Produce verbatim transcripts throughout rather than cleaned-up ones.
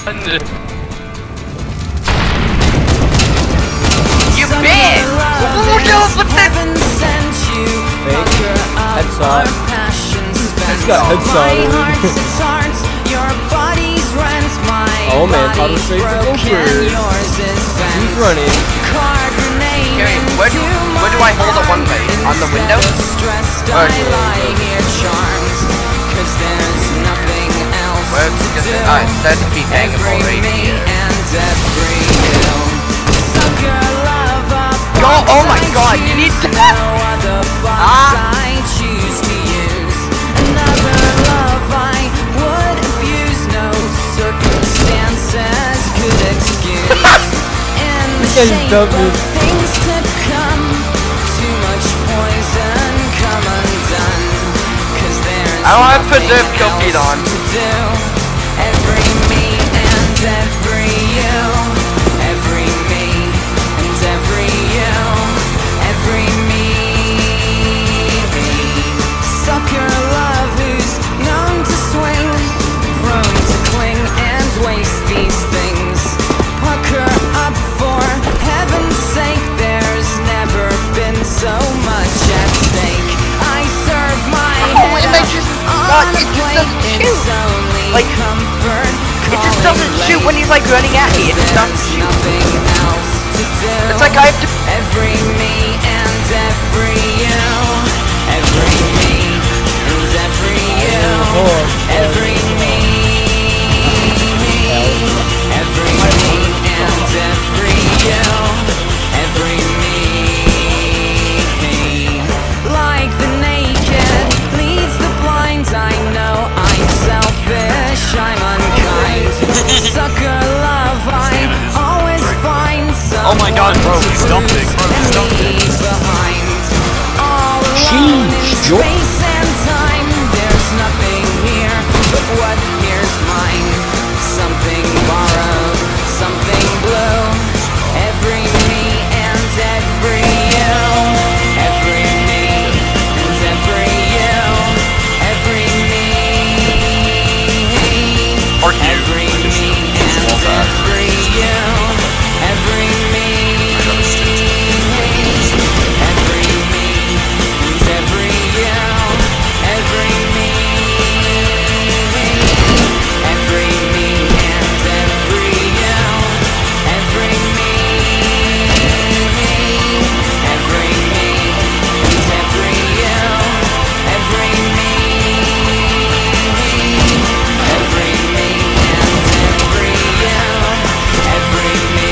You bitch! Oh no, but that fake headshot. He's got headshot. Oh man, auto save the Gophers. He's running. Okay, where do, where do I hold it one way? On the window? Or where's just it? Ah, it says keep hanging already. Go! Oh my god, you need to. Ah! This guy's dumb, dude. I don't have preserve kill feed on. Every me and every you, every me and every you, every me. Sucker love who's known to swing, prone to cling and waste these things. Pucker up for heaven's sake, there's never been so much at stake. I serve my oh, it makes you, God, it just doesn't shoot. Like, it just doesn't shoot when he's like running at me. It just doesn't shoot. It's like I have to. Every me and every you, every me and every you, every me, every me and every you, every me. Like the naked leads the blind. I know I'm selfish, I'm unkind. Sucker love, I always find something. Oh my god, bro, he's dumping, bro, he's dumping. All alone in space and time, there's nothing here but what here's mine. Something borrowed, something blue. Every me and every you, every me and every you, every me, Or you. every me and every you, every me, every me and every you, every me, every me and every you, every me, every me and every you, every me, every me and every you, every me.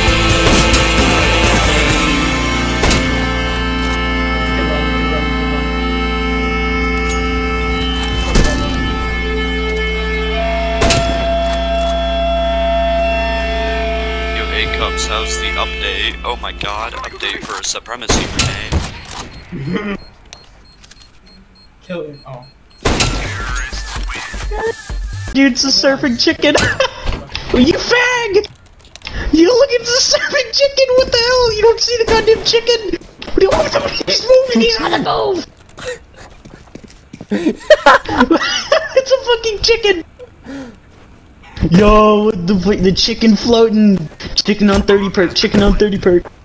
Yo, hey Cubs, how's the update? Oh my god, update for a supremacy grenade. Kill him. Oh. Dude's a surfing chicken. You fag! You look at the surfing chicken. What the hell? You don't see the goddamn chicken? What do you want? He's moving. He's on the move. It's a fucking chicken. Yo, the the chicken floating. Chicken on thirty perk. Chicken on thirty perk.